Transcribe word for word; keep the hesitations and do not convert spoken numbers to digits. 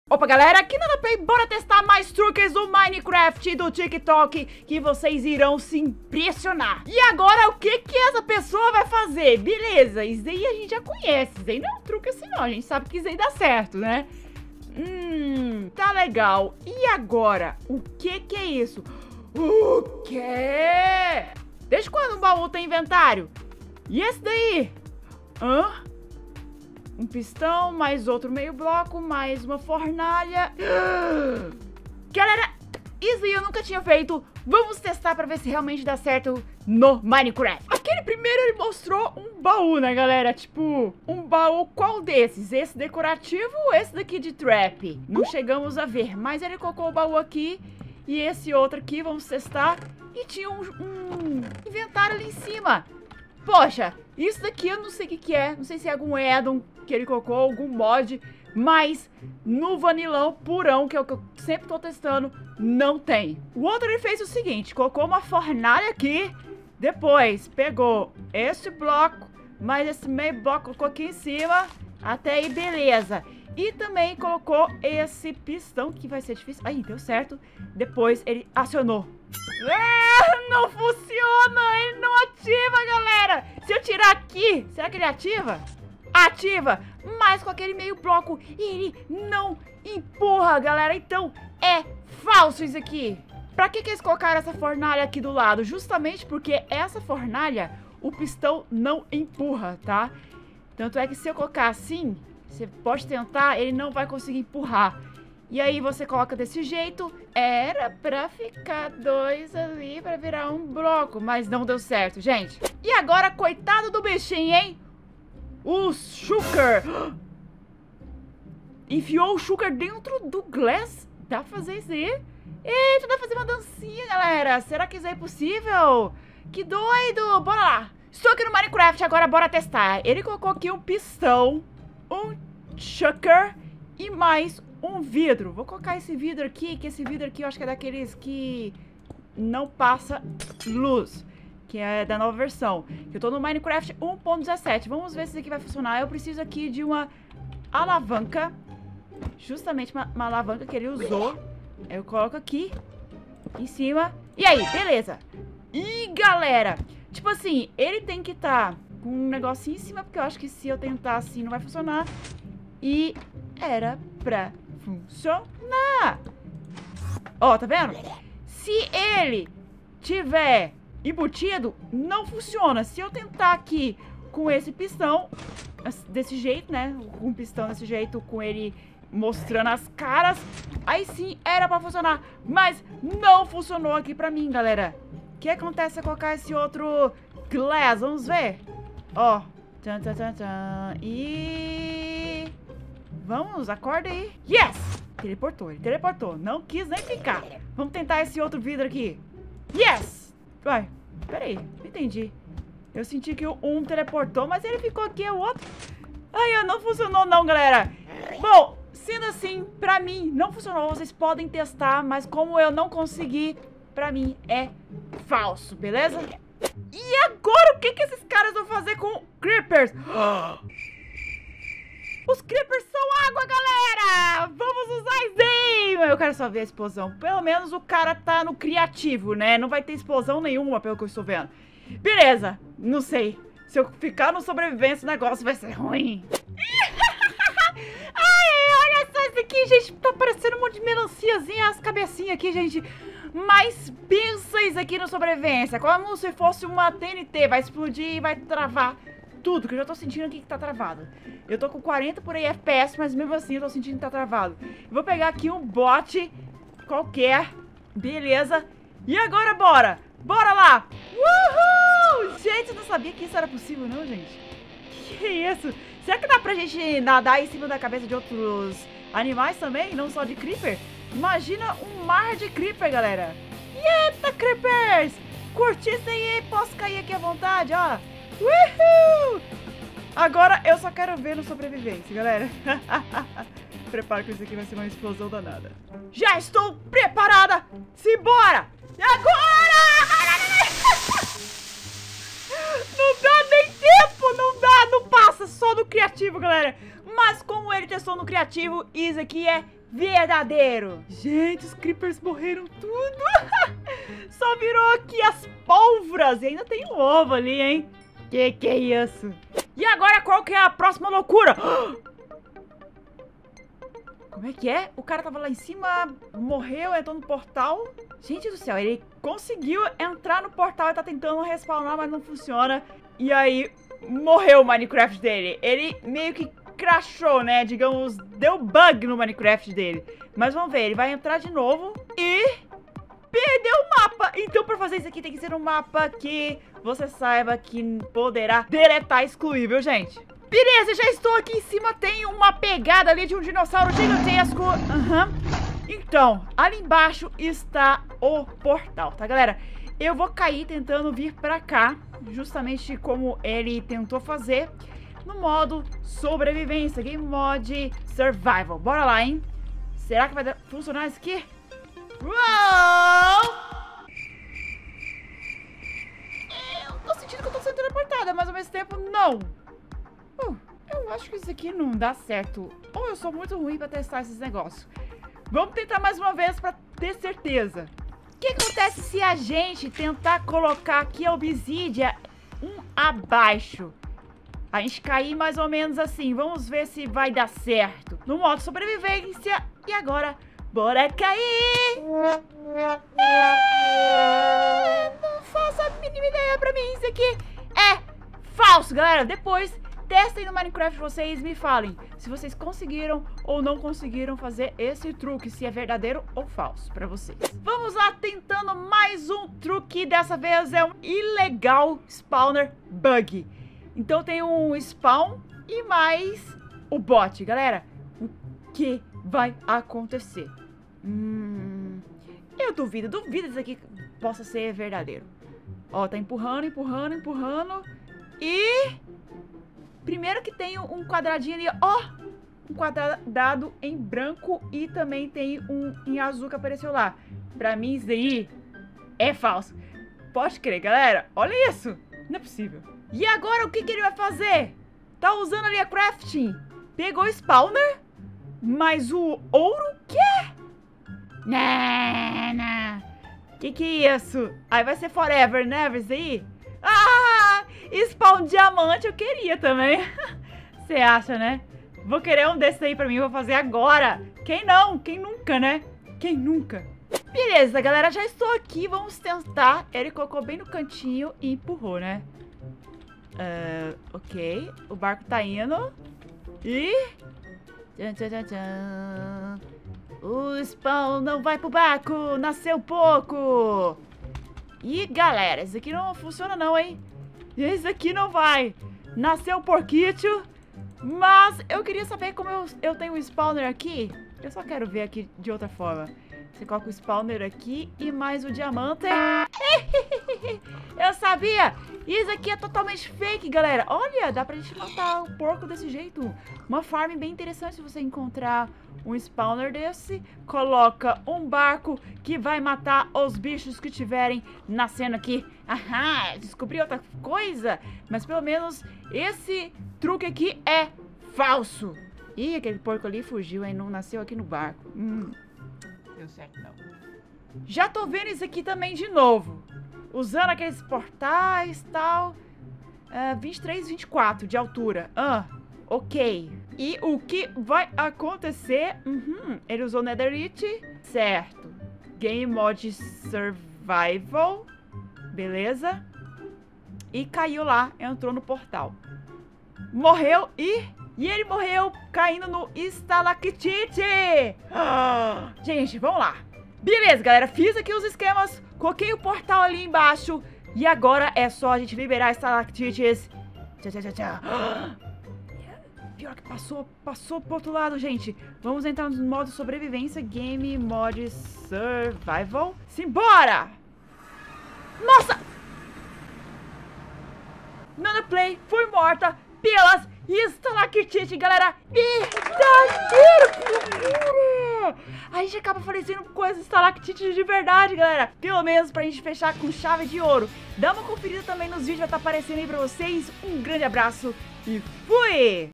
Opa, galera, aqui na Pay, bora testar mais truques do Minecraft e do TikTok que vocês irão se impressionar. E agora, o que que essa pessoa vai fazer? Beleza, isso aí a gente já conhece, isso aí não é um truque assim não, a gente sabe que isso aí dá certo, né? Hum, tá legal. E agora, o que que é isso? O quê? Desde quando o baú tem inventário? E esse daí? Hã? Um pistão, mais outro meio bloco, mais uma fornalha. Galera, isso aí eu nunca tinha feito. Vamos testar pra ver se realmente dá certo no Minecraft. Aquele primeiro ele mostrou um baú, né, galera? Tipo, um baú qual desses? Esse decorativo ou esse daqui de trap? Não chegamos a ver, mas ele colocou o baú aqui e esse outro aqui, vamos testar. E tinha um, um inventário ali em cima. Poxa, isso daqui eu não sei o que que é. Não sei se é algum addon que ele colocou, algum mod. Mas no vanilão purão, que é o que eu sempre tô testando, não tem. O outro ele fez o seguinte, colocou uma fornalha aqui. Depois pegou esse bloco, mais esse meio bloco, colocou aqui em cima. Até aí, beleza. E também colocou esse pistão, que vai ser difícil. Aí, deu certo. Depois ele acionou. Ah, não funciona, ele não ativa, galera. Se eu tirar aqui, será que ele ativa? Ativa, mas com aquele meio bloco ele não empurra, galera. Então é falso isso aqui. Pra que que eles colocaram essa fornalha aqui do lado? Justamente porque essa fornalha, o pistão não empurra, tá? Tanto é que se eu colocar assim, você pode tentar, ele não vai conseguir empurrar. E aí você coloca desse jeito. Era pra ficar dois ali pra virar um bloco, mas não deu certo, gente. E agora, coitado do bichinho, hein? O Shulker enfiou o Shulker dentro do glass. Dá pra fazer isso aí? Eita, dá pra fazer uma dancinha, galera. Será que isso é possível? Que doido, bora lá. Estou aqui no Minecraft, agora bora testar. Ele colocou aqui um pistão, um Shulker e mais um vidro. Vou colocar esse vidro aqui, que esse vidro aqui eu acho que é daqueles que não passa luz, que é da nova versão. Eu tô no Minecraft um ponto dezessete. Vamos ver se isso aqui vai funcionar. Eu preciso aqui de uma alavanca. Justamente uma, uma alavanca que ele usou. Eu coloco aqui em cima. E aí, beleza. E galera, tipo assim, ele tem que estar tá com um negocinho em cima, porque eu acho que se eu tentar assim não vai funcionar. E era pra funcionar. Ó, tá vendo? Se ele tiver embutido, não funciona. Se eu tentar aqui com esse pistão, desse jeito, né? Com o pistão desse jeito, com ele mostrando as caras, aí sim era pra funcionar. Mas não funcionou aqui pra mim, galera. O que acontece se eu colocar esse outro glass? Vamos ver. Ó. Tan, tan, tan, tan. E... vamos, acorda aí. Yes! Teleportou, ele teleportou. Não quis nem ficar. Vamos tentar esse outro vidro aqui. Yes! Uai, peraí, não entendi. Eu senti que o um teleportou, mas ele ficou aqui, o outro... ai, não funcionou não, galera. Bom, sendo assim, pra mim não funcionou. Vocês podem testar, mas como eu não consegui, pra mim é falso, beleza? E agora, o que que esses caras vão fazer com creepers? Os creepers são água, galera! Vamos usar isso aí! Eu quero só ver a explosão. Pelo menos o cara tá no criativo, né? Não vai ter explosão nenhuma, pelo que eu estou vendo. Beleza, não sei. Se eu ficar no sobrevivência, o negócio vai ser ruim. Ai, olha só isso aqui, gente. Tá parecendo um monte de melanciazinha, as cabecinhas aqui, gente. Mas pensa isso aqui no sobrevivência. Como se fosse uma T N T. Vai explodir e vai travar tudo, que eu já tô sentindo aqui que tá travado. Eu tô com quarenta por aí F P S, mas mesmo assim eu tô sentindo que tá travado. Eu vou pegar aqui um bot qualquer. Beleza. E agora bora. Bora lá. Uhul! Gente, eu não sabia que isso era possível não, gente. Que isso? Será que dá pra gente nadar em cima da cabeça de outros animais também? Não só de creeper? Imagina um mar de creeper, galera. Eita, creepers! Curti isso aí, posso cair aqui à vontade, ó. Uhul! Agora eu só quero ver no sobrevivência, galera. Prepara que isso aqui vai ser uma explosão danada. Já estou preparada! Simbora! Agora! Não dá nem tempo, não dá, não passa só no criativo, galera. Mas como ele testou no criativo, isso aqui é verdadeiro. Gente, os creepers morreram tudo. Só virou aqui as pólvoras. E ainda tem um ovo ali, hein? Que que é isso? E agora qual que é a próxima loucura? Como é que é? O cara tava lá em cima, morreu, entrou no portal. Gente do céu, ele conseguiu entrar no portal e tá tentando respawnar, mas não funciona. E aí, morreu o Minecraft dele. Ele meio que crashou, né? Digamos, deu bug no Minecraft dele. Mas vamos ver, ele vai entrar de novo e perdeu o mapa. Então, pra fazer isso aqui, tem que ser um mapa que você saiba que poderá deletar excluível, gente. Beleza, já estou aqui em cima. Tem uma pegada ali de um dinossauro gigantesco. Aham. Uhum. Então, ali embaixo está o portal, tá, galera? Eu vou cair tentando vir pra cá, justamente como ele tentou fazer, no modo sobrevivência, Game Mode Survival. Bora lá, hein? Será que vai funcionar isso aqui? Uou! Eu tô sentindo que eu tô sendo teleportada, mas ao mesmo tempo, não. Uh, eu acho que isso aqui não dá certo. Ou eu sou muito ruim pra testar esses negócios. Vamos tentar mais uma vez pra ter certeza. O que acontece se a gente tentar colocar aqui a obsidian um abaixo? A gente cair mais ou menos assim. Vamos ver se vai dar certo. No modo sobrevivência. E agora, bora cair! É... Não faço a mínima ideia pra mim. Isso aqui é falso, galera. Depois, testem no Minecraft vocês, me falem se vocês conseguiram ou não conseguiram fazer esse truque, se é verdadeiro ou falso pra vocês. Vamos lá, tentando mais um truque. Dessa vez é um ilegal spawner bug. Então tem um spawn e mais o bot. Galera, o que vai acontecer? Hum, eu duvido, duvido isso aqui possa ser verdadeiro. Ó, tá empurrando, empurrando, empurrando. E... primeiro que tem um quadradinho ali, ó. Um quadrado em branco e também tem um em azul que apareceu lá. Pra mim isso daí é falso. Pode crer, galera. Olha isso. Não é possível. E agora o que, que ele vai fazer? Tá usando ali a crafting. Pegou o spawner. Mas o ouro, quê? Não, não. Que que é isso? Aí vai ser forever, né? Isso aí? Ah! Spawn diamante eu queria também. Você acha, né? Vou querer um desses aí pra mim. Vou fazer agora. Quem não? Quem nunca, né? Quem nunca? Beleza, galera. Já estou aqui. Vamos tentar. Ele colocou bem no cantinho e empurrou, né? Uh, ok. O barco tá indo. E... Tchan, tchan, tchan, tchan. O spawn não vai pro barco. Nasceu pouco. E, galera, isso aqui não funciona não, hein? Esse aqui não vai. Nasceu um porquito. Mas eu queria saber como eu, eu tenho um spawner aqui. Eu só quero ver aqui de outra forma. Você coloca o spawner aqui e mais o diamante. Eu sabia. Isso aqui é totalmente fake, galera. Olha, dá pra gente matar o porco desse jeito. Uma farm bem interessante se você encontrar um spawner desse. Coloca um barco que vai matar os bichos que estiverem nascendo aqui. Aham, descobri outra coisa. Mas pelo menos esse truque aqui é falso. Ih, aquele porco ali fugiu, hein? Não nasceu aqui no barco. Hum, deu certo não. Já tô vendo isso aqui também de novo. Usando aqueles portais e tal. Uh, vinte e três, vinte e quatro de altura. Ah, ok. E o que vai acontecer? Uhum, ele usou Netherite. Certo. Game Mode Survival. Beleza. E caiu lá, entrou no portal. Morreu e... E ele morreu caindo no estalactite. Ah, gente, vamos lá. Beleza, galera. Fiz aqui os esquemas. Coloquei o portal ali embaixo. E agora é só a gente liberar estalactites. Tchau, tchau, tchau, tchau. Ah, pior que passou, passou pro outro lado, gente. Vamos entrar no modo sobrevivência. Game Mode Survival. Simbora! Nossa! Nana Play foi morta pelas estalactites, galera. Verdadeiro! Que loucura! A gente acaba falecendo com as estalactites de verdade, galera. Pelo menos pra gente fechar com chave de ouro. Dá uma conferida também nos vídeos, vai estar aparecendo aí pra vocês. Um grande abraço e fui!